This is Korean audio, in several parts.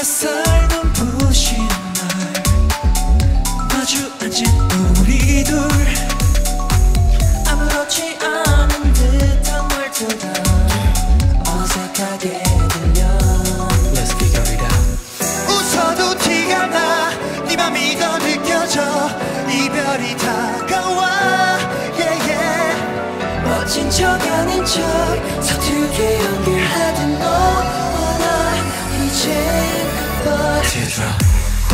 햇살 눈부신 날 마주 앉은 우리 둘 아무렇지 않은 듯한 말투가 어색하게 들려. Let's figure it out. 웃어도 티가 나 네 맘이 더 느껴져 이별이 다가와 yeah, yeah. 멋진 척 아닌 척 서툴게 연기하던 너와 나 이젠 Teardrop.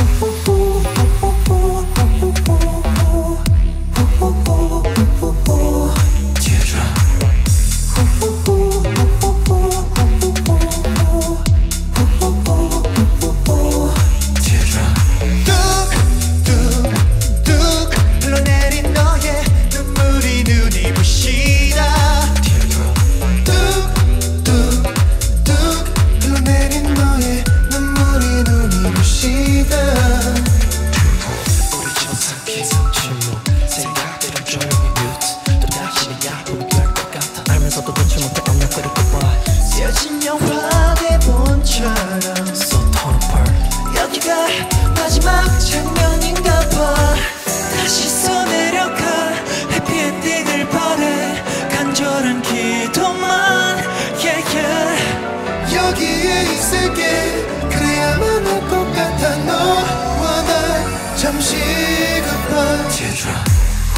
쓰여진 영화 대본처럼 So torn apart. 여기가 마지막 장면인가 봐. 다시 써내려가 해피엔딩을 바래 간절한 기도만 yeah, yeah. 여기에 있을게 그래야만 할 것 같아 너와 나 잠시 급한 Teardrop.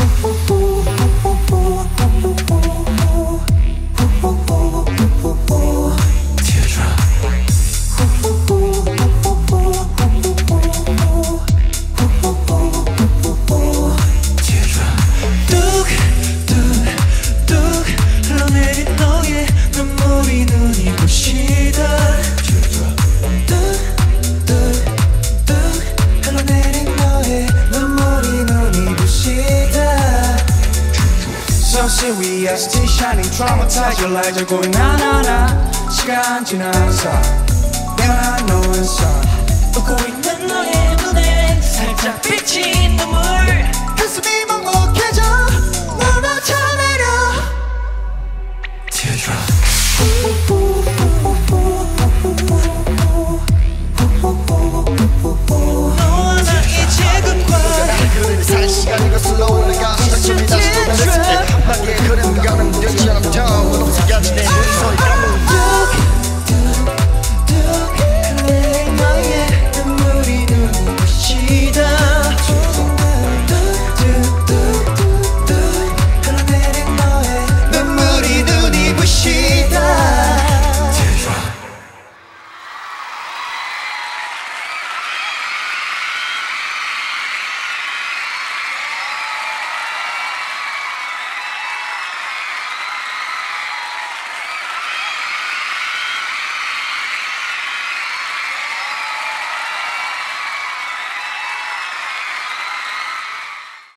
위에 still shining traumatized your lies are going 나나나 시간 지나서 내가 너였어 웃고 있는 너의 눈에 살짝 비친 눈물 가슴이 먹먹해져 너나 차 내려 Teardrop.